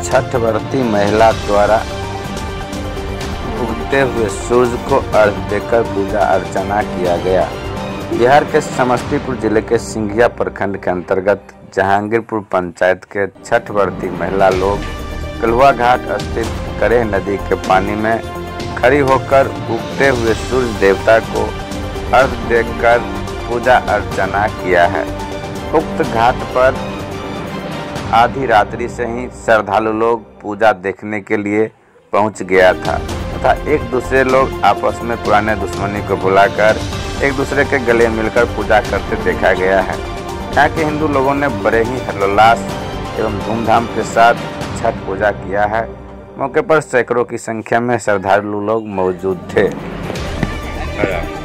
छठ व्रती महिला द्वारा उगते हुए सूर्य को अर्घ्य देकर पूजा अर्चना किया गया। बिहार के समस्तीपुर जिले के सिंघिया प्रखंड के अंतर्गत जहांगीरपुर पंचायत के छठ व्रती महिला लोग कलुआ घाट स्थित करेह नदी के पानी में खड़ी होकर उगते हुए सूर्य देवता को अर्घ्य देकर पूजा अर्चना किया है। उक्त घाट पर आधी रात्रि से ही श्रद्धालु लोग पूजा देखने के लिए पहुंच गया था तथा एक दूसरे लोग आपस में पुराने दुश्मनी को भुलाकर एक दूसरे के गले मिलकर पूजा करते देखा गया है। यहाँ के हिंदू लोगों ने बड़े ही हर्षोल्लास एवं धूमधाम के साथ छठ पूजा किया है। मौके पर सैकड़ों की संख्या में श्रद्धालु लोग मौजूद थे।